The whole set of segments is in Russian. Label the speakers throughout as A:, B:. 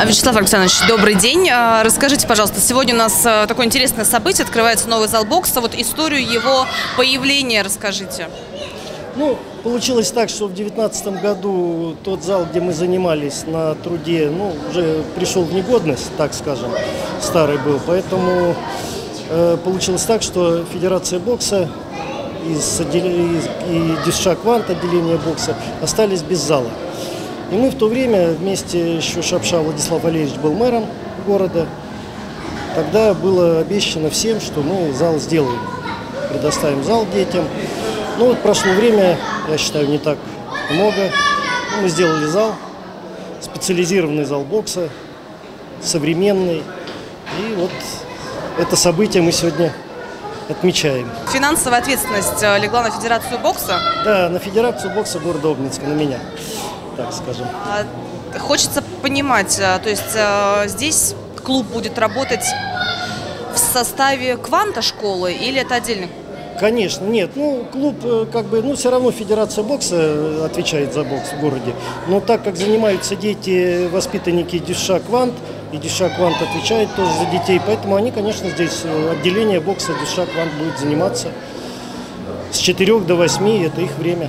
A: Вячеслав Александрович, добрый день. Расскажите, пожалуйста, сегодня у нас такое интересное событие, открывается новый зал бокса. Вот историю его появления расскажите.
B: Ну, получилось так, что в 2019 году тот зал, где мы занимались на труде, уже пришел в негодность, так скажем, старый был. Поэтому получилось так, что Федерация бокса и Дюша Квант, отделение бокса, остались без зала. И мы в то время вместе, еще Шапша Владислав Валерьевич был мэром города, тогда было обещано всем, что мы зал сделаем, предоставим зал детям. Ну вот прошло время, я считаю, не так много. Мы сделали зал, специализированный зал бокса, современный. И вот это событие мы сегодня отмечаем.
A: Финансовая ответственность легла на Федерацию бокса?
B: Да, на Федерацию бокса города Обнинска, на меня, так скажем.
A: Хочется понимать, то есть здесь клуб будет работать в составе Кванта школы или это отдельный?
B: Конечно, нет. Клуб, все равно Федерация бокса отвечает за бокс в городе. Но так как занимаются дети, воспитанники Дюша Квант, и Дюша Квант отвечает тоже за детей, поэтому они, конечно, здесь отделение бокса Дюша Квант будет заниматься с 4 до 8, это их время.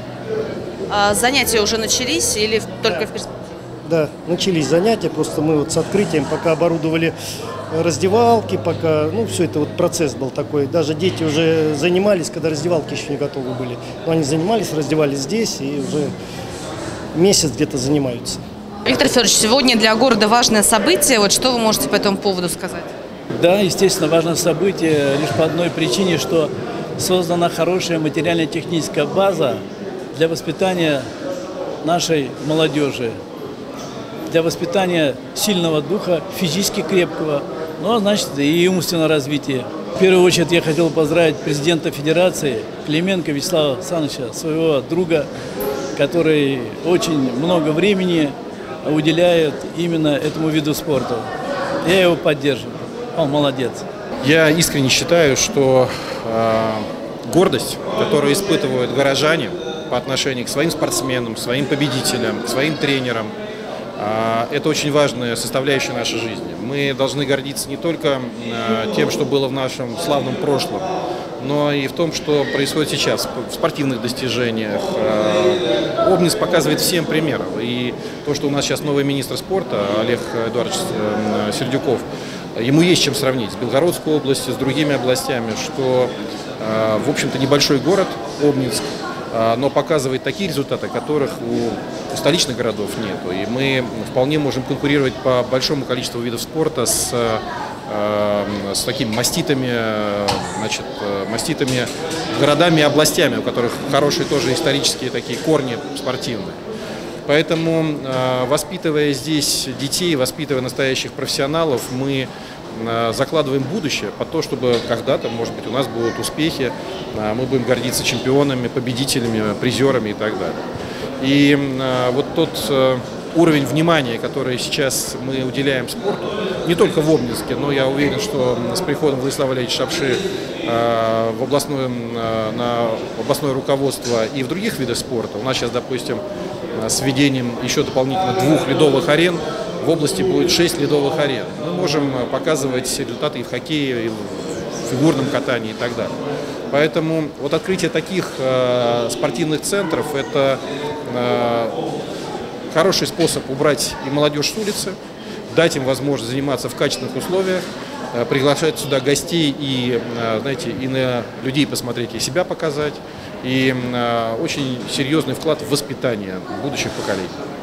A: Занятия уже начались или только в перспективе?
B: Да, начались занятия, просто мы вот с открытием пока оборудовали раздевалки, пока, все это вот процесс был такой. Даже дети уже занимались, когда раздевалки еще не готовы были. Но они занимались, раздевались здесь и уже месяц где-то занимаются.
A: Виктор Федорович, сегодня для города важное событие. Вот что вы можете по этому поводу сказать?
C: Да, естественно, важное событие лишь по одной причине, что создана хорошая материально-техническая база для воспитания нашей молодежи, для воспитания сильного духа, физически крепкого, и умственного развития. В первую очередь я хотел поздравить президента Федерации Клименко Вячеслава Александровича, своего друга, который очень много времени уделяет именно этому виду спорта. Я его поддерживаю. Он молодец.
D: Я искренне считаю, что гордость, которую испытывают горожане по отношению к своим спортсменам, своим победителям, своим тренерам, это очень важная составляющая нашей жизни. Мы должны гордиться не только тем, что было в нашем славном прошлом, но и в том, что происходит сейчас в спортивных достижениях. Обнинск показывает всем пример. И то, что у нас сейчас новый министр спорта Олег Эдуардович Сердюков, ему есть чем сравнить с Белгородской областью, с другими областями, что, в общем-то, небольшой город Обнинск, но показывает такие результаты, которых у столичных городов нету. И мы вполне можем конкурировать по большому количеству видов спорта с такими маститыми городами и областями, у которых хорошие тоже исторические такие корни спортивные. Поэтому, воспитывая здесь детей, воспитывая настоящих профессионалов, мы закладываем будущее под то, чтобы когда-то, может быть, у нас будут успехи, мы будем гордиться чемпионами, победителями, призерами и так далее. И вот тот уровень внимания, который сейчас мы уделяем спорту, не только в Обнинске, но я уверен, что с приходом Владислава Валерьевича Шапши в областное руководство и в других видах спорта, у нас сейчас, допустим, с введением еще дополнительно 2 ледовых арен, в области будет 6 ледовых арен. Мы можем показывать результаты и в хоккее, и в фигурном катании и так далее. Поэтому вот открытие таких спортивных центров – это хороший способ убрать и молодежь с улицы, дать им возможность заниматься в качественных условиях, приглашать сюда гостей и, и на людей посмотреть, и себя показать. И очень серьезный вклад в воспитание будущих поколений.